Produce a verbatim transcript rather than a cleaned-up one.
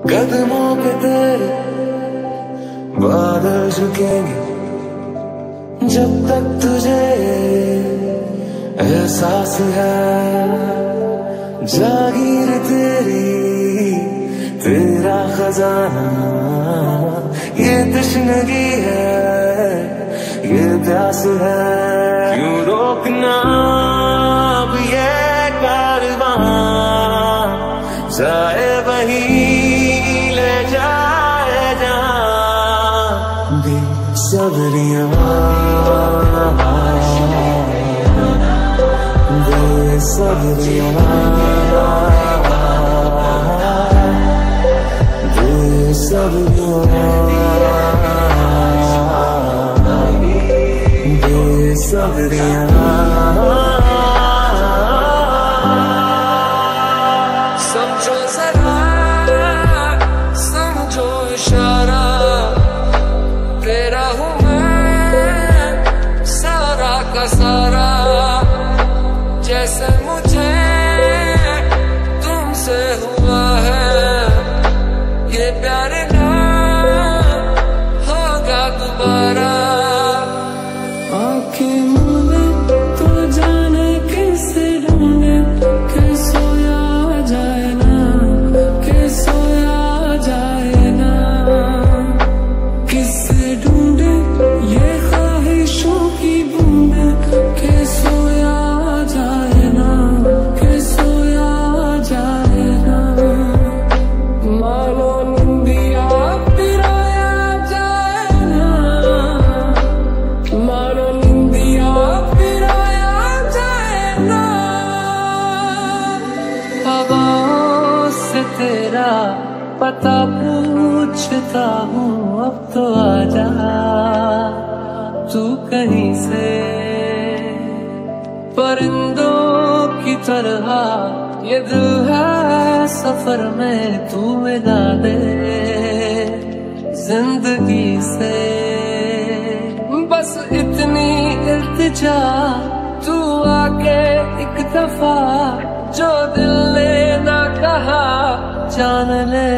कदमों पे तेरे बादल झुकेंगे जब तक तुझे एहसास है। जागीर तेरी तेरा खजाना, ये तश्नगी है, ये प्यास है। क्यों रोकना अब ये कारवां, जाए वही ले जाए जहां। बेसब्रियां बेसब्रियां बेसब्रियां बेसब्रियां। समझो जरा, समझो इशारा, तेरा हूँ मैं सारा का सारा। जैसे मुझे तुमसे हुआ है, ये प्यार ना होगा दोबारा। आंखें मूंदे तो जाने कैसे ढूंढे, के सोया जाए ना, के सोया जाए ना। किससे ढूंढे ये ख्वाहिशों की बूंदे, के सोया जाए ना, के सोया जाए ना। मानो निंदिया पिराया जाए ना, मानो निंदिया पिराया जाए ना। हवाओं से तेरा पता पूछता हूँ, अब तो आजा तू कहीं से। परिंदों की तरह ये दिल है सफर में, तू मिला दे जिंदगी से। बस इतनी इल्तिजा, तू आके एक दफा, जो दिल ने ना कहा जान ले